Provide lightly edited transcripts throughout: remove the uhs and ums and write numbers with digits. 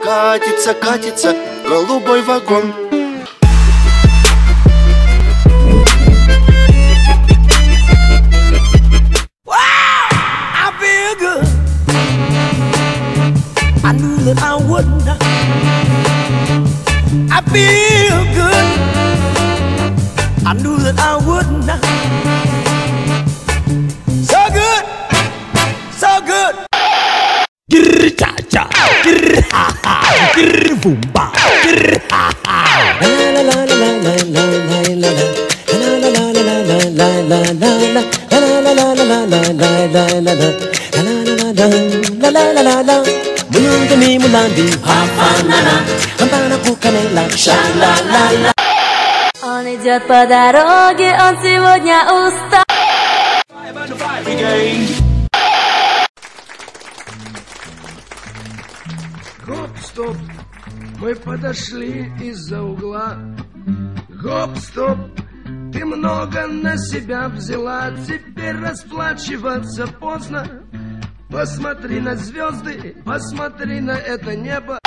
Катится, катится голубой вагон. I knew that I wouldn't. I feel good. I knew that I wouldn't. So good, so good. Grr cha cha, grr ha ha, grr boom ba, grr ha ha. La la la la la la la la la. La la la la la la la la la. La la la la la la la la la la. La la la la la. Mulungani mulandi, hafanana, hampanaku kanela, sha-la-la-la. Он идет по дороге, он сегодня устал. Гоп-стоп, мы подошли из-за угла. Гоп-стоп, ты много на себя взяла, теперь расплачиваться поздно. Посмотри на звезды, посмотри на это небо.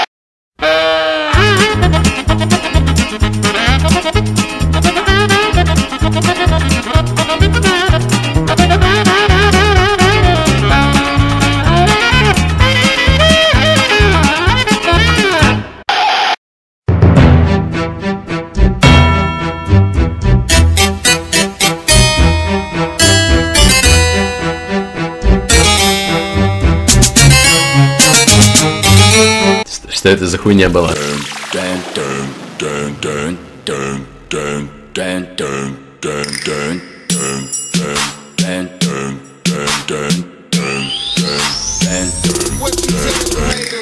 Что это за хуйня была? What you say?